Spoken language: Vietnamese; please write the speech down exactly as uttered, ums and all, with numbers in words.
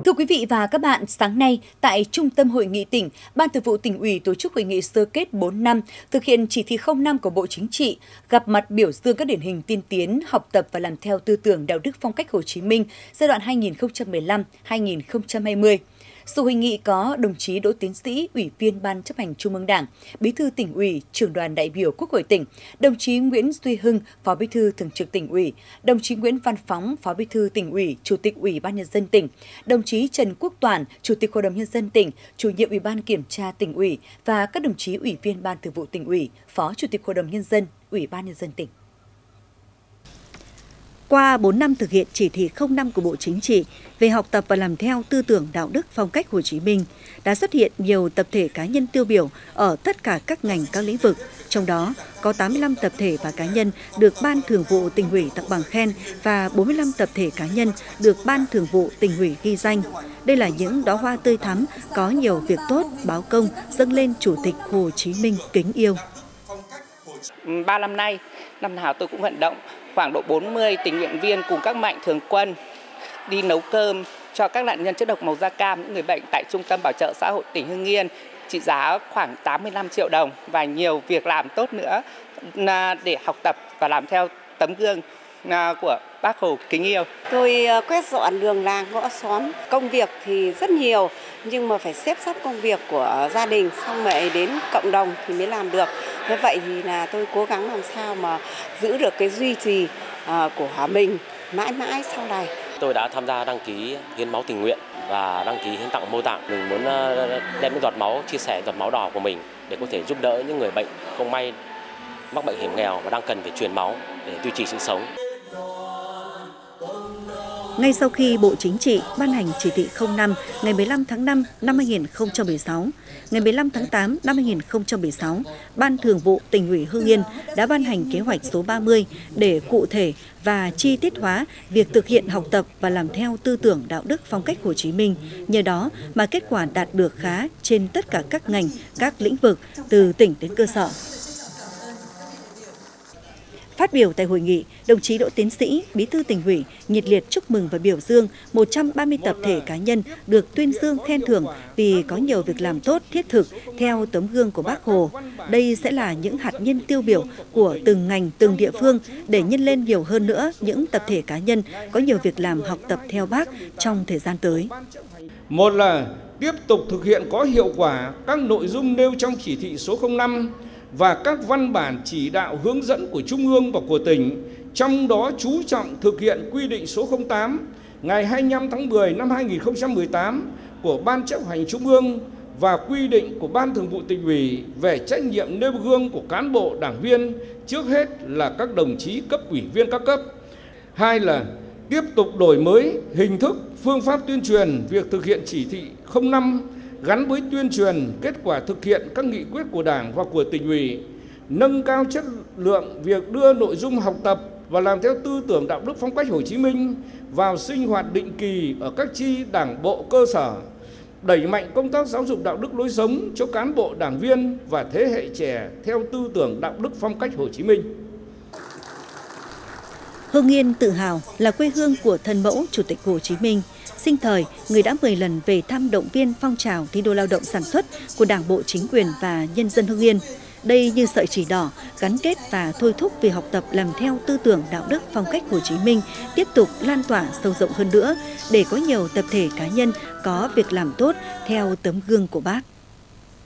Thưa quý vị và các bạn, sáng nay tại Trung tâm Hội nghị tỉnh, Ban Thường vụ Tỉnh ủy tổ chức hội nghị sơ kết bốn năm thực hiện chỉ thị không năm của Bộ Chính trị, gặp mặt biểu dương các điển hình tiên tiến, học tập và làm theo tư tưởng đạo đức phong cách Hồ Chí Minh giai đoạn hai nghìn không trăm mười lăm đến hai nghìn không trăm hai mươi. Sự hội nghị có đồng chí Đỗ Tiến Sĩ, Ủy viên Ban Chấp hành Trung ương Đảng, Bí thư Tỉnh ủy, Trưởng đoàn đại biểu Quốc hội tỉnh, đồng chí Nguyễn Duy Hưng, Phó Bí thư Thường trực Tỉnh ủy, đồng chí Nguyễn Văn Phóng, Phó Bí thư Tỉnh ủy, Chủ tịch Ủy ban Nhân dân tỉnh, đồng chí Trần Quốc Toản, Chủ tịch Hội đồng Nhân dân tỉnh, Chủ nhiệm Ủy ban Kiểm tra Tỉnh ủy và các đồng chí Ủy viên Ban Thường vụ Tỉnh ủy, Phó Chủ tịch Hội đồng Nhân dân, Ủy ban Nhân dân tỉnh. Qua bốn năm thực hiện chỉ thị không năm của Bộ Chính trị về học tập và làm theo tư tưởng đạo đức phong cách Hồ Chí Minh, đã xuất hiện nhiều tập thể cá nhân tiêu biểu ở tất cả các ngành các lĩnh vực. Trong đó, có tám mươi lăm tập thể và cá nhân được Ban Thường vụ Tỉnh ủy tặng bằng khen và bốn mươi lăm tập thể cá nhân được Ban Thường vụ Tỉnh ủy ghi danh. Đây là những đóa hoa tươi thắm, có nhiều việc tốt, báo công dâng lên Chủ tịch Hồ Chí Minh kính yêu. Ba năm nay, năm nào tôi cũng vận động khoảng độ bốn mươi tình nguyện viên cùng các mạnh thường quân đi nấu cơm cho các nạn nhân chất độc màu da cam, những người bệnh tại Trung tâm Bảo trợ xã hội tỉnh Hưng Yên, trị giá khoảng tám mươi lăm triệu đồng và nhiều việc làm tốt nữa để học tập và làm theo tấm gương của Bác Hồ kính yêu. Tôi quét dọn đường làng ngõ xóm, công việc thì rất nhiều nhưng mà phải xếp sắp công việc của gia đình xong rồi đến cộng đồng thì mới làm được. Thế vậy thì là tôi cố gắng làm sao mà giữ được cái duy trì của mình mãi mãi sau này. Tôi đã tham gia đăng ký hiến máu tình nguyện và đăng ký hiến tặng mô tạng. Mình muốn đem những giọt máu, chia sẻ giọt máu đỏ của mình để có thể giúp đỡ những người bệnh không may mắc bệnh hiểm nghèo và đang cần phải truyền máu để duy trì sự sống. Ngay sau khi Bộ Chính trị ban hành chỉ thị không năm ngày mười lăm tháng năm năm hai nghìn không trăm mười sáu, ngày mười lăm tháng tám năm hai nghìn không trăm mười sáu, Ban Thường vụ Tỉnh ủy Hưng Yên đã ban hành kế hoạch số ba mươi để cụ thể và chi tiết hóa việc thực hiện học tập và làm theo tư tưởng đạo đức phong cách Hồ Chí Minh. Nhờ đó mà kết quả đạt được khá trên tất cả các ngành, các lĩnh vực từ tỉnh đến cơ sở. Phát biểu tại hội nghị, đồng chí Đỗ Tiến Sĩ, Bí thư Tỉnh ủy, nhiệt liệt chúc mừng và biểu dương một trăm ba mươi tập thể cá nhân được tuyên dương khen thưởng vì có nhiều việc làm tốt thiết thực theo tấm gương của Bác Hồ. Đây sẽ là những hạt nhân tiêu biểu của từng ngành, từng địa phương để nhân lên nhiều hơn nữa những tập thể cá nhân có nhiều việc làm học tập theo Bác trong thời gian tới. Một là tiếp tục thực hiện có hiệu quả các nội dung nêu trong chỉ thị số không năm và các văn bản chỉ đạo hướng dẫn của Trung ương và của tỉnh, trong đó chú trọng thực hiện quy định số không tám ngày hai mươi lăm tháng mười năm hai nghìn không trăm mười tám của Ban Chấp hành Trung ương và quy định của Ban Thường vụ Tỉnh ủy về trách nhiệm nêu gương của cán bộ đảng viên, trước hết là các đồng chí cấp ủy viên các cấp. Hai là tiếp tục đổi mới hình thức, phương pháp tuyên truyền việc thực hiện chỉ thị không năm gắn với tuyên truyền kết quả thực hiện các nghị quyết của Đảng và của Tỉnh ủy, nâng cao chất lượng việc đưa nội dung học tập và làm theo tư tưởng đạo đức phong cách Hồ Chí Minh vào sinh hoạt định kỳ ở các chi đảng bộ cơ sở, đẩy mạnh công tác giáo dục đạo đức lối sống cho cán bộ đảng viên và thế hệ trẻ theo tư tưởng đạo đức phong cách Hồ Chí Minh. Hưng Yên tự hào là quê hương của thân mẫu Chủ tịch Hồ Chí Minh. Sinh thời, người đã mười lần về thăm động viên phong trào thi đua lao động sản xuất của Đảng bộ, chính quyền và nhân dân Hưng Yên. Đây như sợi chỉ đỏ gắn kết và thôi thúc về học tập làm theo tư tưởng đạo đức phong cách Hồ Chí Minh tiếp tục lan tỏa sâu rộng hơn nữa để có nhiều tập thể cá nhân có việc làm tốt theo tấm gương của Bác.